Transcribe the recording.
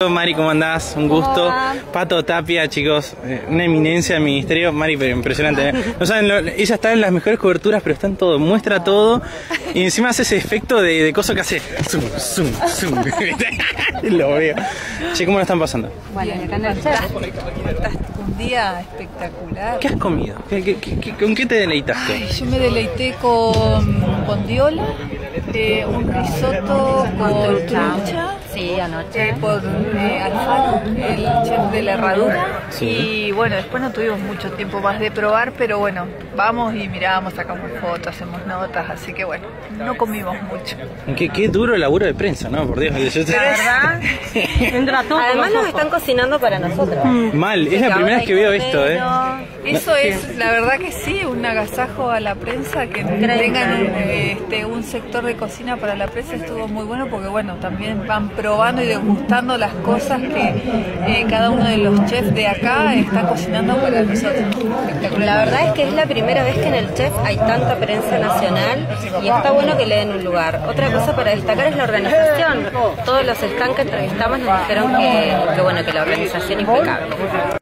Mari, ¿cómo andás? Un gusto. Hola. Pato Tapia, chicos, una eminencia del ministerio. Mari, pero impresionante, ¿eh? No saben, ella está en las mejores coberturas, pero está en todo, muestra todo. Y encima hace ese efecto de coso que hace zoom, zoom, zoom. Lo veo. Che, ¿cómo lo están pasando? Bueno, acá en el chat. Un día espectacular. ¿Qué has comido? ¿Con qué te deleitaste? Ay, yo me deleité con bondiola, un risotto con trucha. Sí, anoche. Por Alfano, el chef de la herradura. Sí. Y bueno, después no tuvimos mucho tiempo más de probar, pero bueno, vamos y miramos, sacamos fotos, hacemos notas, así que bueno, no comimos mucho. Qué duro el laburo de prensa, ¿no? Por Dios. La verdad, entra todo. Además nos están cocinando para nosotros. Mal, es la primera vez que veo esto, ¿eh? Eso es, la verdad que sí, un agasajo a la prensa, que tengan un sector de cocina para la prensa estuvo muy bueno, porque bueno, también van probando y degustando las cosas que cada uno de los chefs de acá está cocinando para nosotros. La verdad es que es la primera vez que en el chef hay tanta prensa nacional y está bueno que le den un lugar. Otra cosa para destacar es la organización. Todos los stands que entrevistamos nos dijeron que bueno, que la organización impecable.